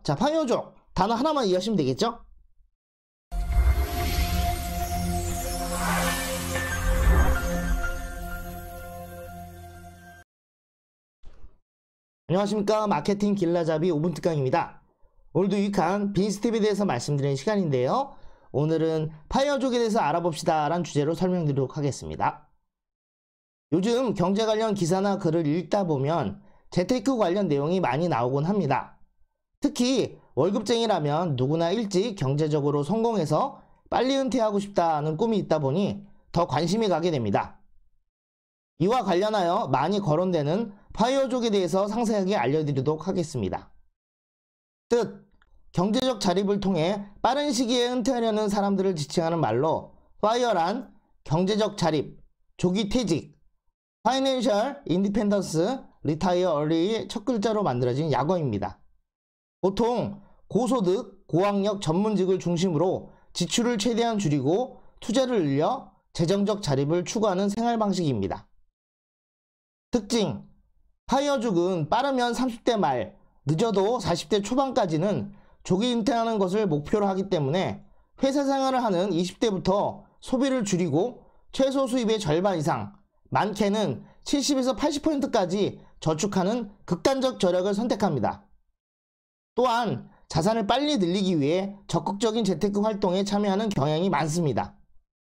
자, 파이어족 단어 하나만 이해하시면 되겠죠? 안녕하십니까. 마케팅 길라잡이 5분 특강입니다. 오늘도 유익한 빈스텝에 대해서 말씀드리는 시간인데요. 오늘은 파이어족에 대해서 알아봅시다 라는 주제로 설명드리도록 하겠습니다. 요즘 경제 관련 기사나 글을 읽다 보면 재테크 관련 내용이 많이 나오곤 합니다. 특히 월급쟁이라면 누구나 일찍 경제적으로 성공해서 빨리 은퇴하고 싶다는 꿈이 있다 보니 더 관심이 가게 됩니다. 이와 관련하여 많이 거론되는 파이어족에 대해서 상세하게 알려드리도록 하겠습니다. 뜻, 경제적 자립을 통해 빠른 시기에 은퇴하려는 사람들을 지칭하는 말로 파이어란 경제적 자립, 조기 퇴직, 파이낸셜 인디펜던스, 리타이어 얼리의 첫 글자로 만들어진 약어입니다. 보통 고소득, 고학력 전문직을 중심으로 지출을 최대한 줄이고 투자를 늘려 재정적 자립을 추구하는 생활 방식입니다. 특징, 파이어족은 빠르면 30대 말, 늦어도 40대 초반까지는 조기 은퇴하는 것을 목표로 하기 때문에 회사 생활을 하는 20대부터 소비를 줄이고 최소 수입의 절반 이상, 많게는 70에서 80%까지 저축하는 극단적 전략을 선택합니다. 또한 자산을 빨리 늘리기 위해 적극적인 재테크 활동에 참여하는 경향이 많습니다.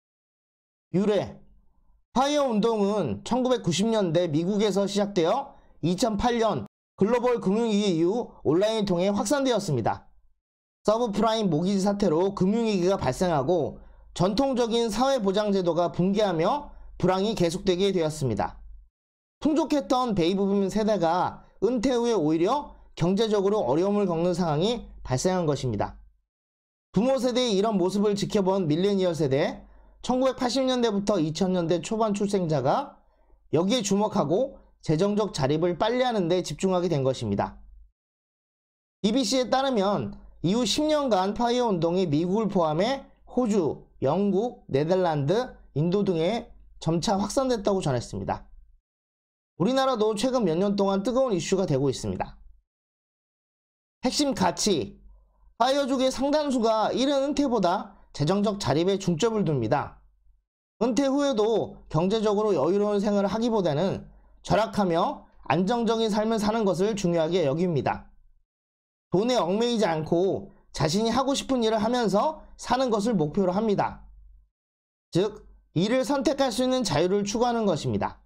유래, 파이어 운동은 1990년대 미국에서 시작되어 2008년 글로벌 금융위기 이후 온라인을 통해 확산되었습니다. 서브프라임 모기지 사태로 금융위기가 발생하고 전통적인 사회보장제도가 붕괴하며 불황이 계속되게 되었습니다. 풍족했던 베이비붐 세대가 은퇴 후에 오히려 경제적으로 어려움을 겪는 상황이 발생한 것입니다. 부모 세대의 이런 모습을 지켜본 밀레니얼 세대, 1980년대부터 2000년대 초반 출생자가 여기에 주목하고 재정적 자립을 빨리 하는 데 집중하게 된 것입니다. BBC에 따르면 이후 10년간 파이어 운동이 미국을 포함해 호주, 영국, 네덜란드, 인도 등에 점차 확산됐다고 전했습니다. 우리나라도 최근 몇 년 동안 뜨거운 이슈가 되고 있습니다. 핵심 가치, 파이어족의 상당수가 이른 은퇴보다 재정적 자립에 중점을 둡니다. 은퇴 후에도 경제적으로 여유로운 생활을 하기보다는 절약하며 안정적인 삶을 사는 것을 중요하게 여깁니다. 돈에 얽매이지 않고 자신이 하고 싶은 일을 하면서 사는 것을 목표로 합니다. 즉, 일을 선택할 수 있는 자유를 추구하는 것입니다.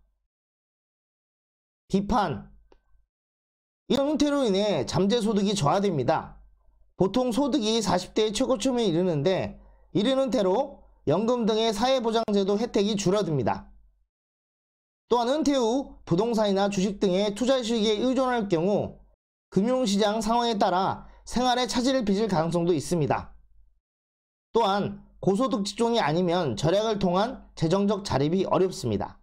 비판, 이런 은퇴로 인해 잠재소득이 저하됩니다. 보통 소득이 40대의 최고점에 이르는데 이른 은퇴로 연금 등의 사회보장제도 혜택이 줄어듭니다. 또한 은퇴 후 부동산이나 주식 등의 투자 수익에 의존할 경우 금융시장 상황에 따라 생활에 차질을 빚을 가능성도 있습니다. 또한 고소득 직종이 아니면 절약을 통한 재정적 자립이 어렵습니다.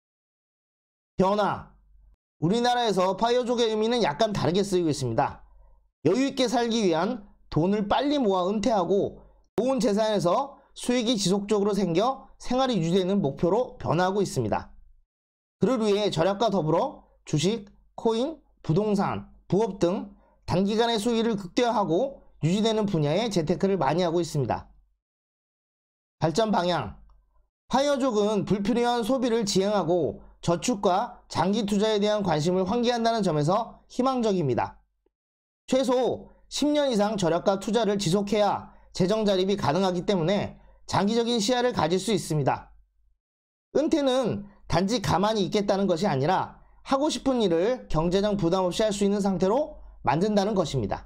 변화, 우리나라에서 파이어족의 의미는 약간 다르게 쓰이고 있습니다. 여유있게 살기 위한 돈을 빨리 모아 은퇴하고 모은 재산에서 수익이 지속적으로 생겨 생활이 유지되는 목표로 변화하고 있습니다. 그를 위해 절약과 더불어 주식, 코인, 부동산, 부업 등 단기간의 수익을 극대화하고 유지되는 분야의 재테크를 많이 하고 있습니다. 발전 방향, 파이어족은 불필요한 소비를 지양하고 저축과 장기 투자에 대한 관심을 환기한다는 점에서 희망적입니다. 최소 10년 이상 절약과 투자를 지속해야 재정 자립이 가능하기 때문에 장기적인 시야를 가질 수 있습니다. 은퇴는 단지 가만히 있겠다는 것이 아니라 하고 싶은 일을 경제적 부담 없이 할 수 있는 상태로 만든다는 것입니다.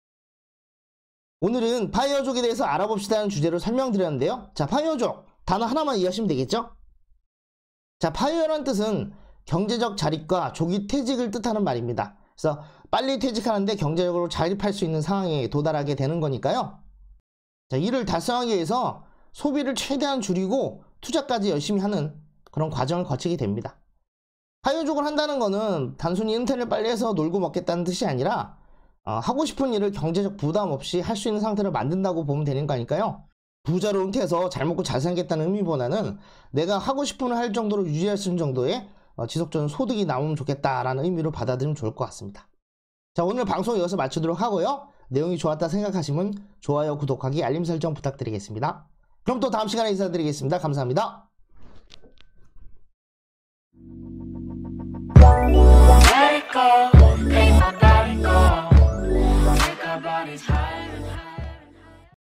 오늘은 파이어족에 대해서 알아봅시다는 주제로 설명드렸는데요. 자, 파이어족 단어 하나만 이해하시면 되겠죠? 자, 파이어라는 뜻은 경제적 자립과 조기 퇴직을 뜻하는 말입니다. 그래서 빨리 퇴직하는데 경제적으로 자립할 수 있는 상황에 도달하게 되는 거니까요. 자, 이를 달성하기 위해서 소비를 최대한 줄이고 투자까지 열심히 하는 그런 과정을 거치게 됩니다. 파이어족을 한다는 거는 단순히 은퇴를 빨리 해서 놀고 먹겠다는 뜻이 아니라 하고 싶은 일을 경제적 부담 없이 할 수 있는 상태를 만든다고 보면 되는 거니까요. 부자로 은퇴해서 잘 먹고 잘 살겠다는 의미보다는 내가 하고 싶은 일 할 정도로 유지할 수 있는 정도의 지속적인 소득이 나오면 좋겠다라는 의미로 받아들이면 좋을 것 같습니다. 자, 오늘 방송 여기서 마치도록 하고요. 내용이 좋았다 생각하시면 좋아요, 구독하기, 알림 설정 부탁드리겠습니다. 그럼 또 다음 시간에 인사드리겠습니다. 감사합니다. Let it go.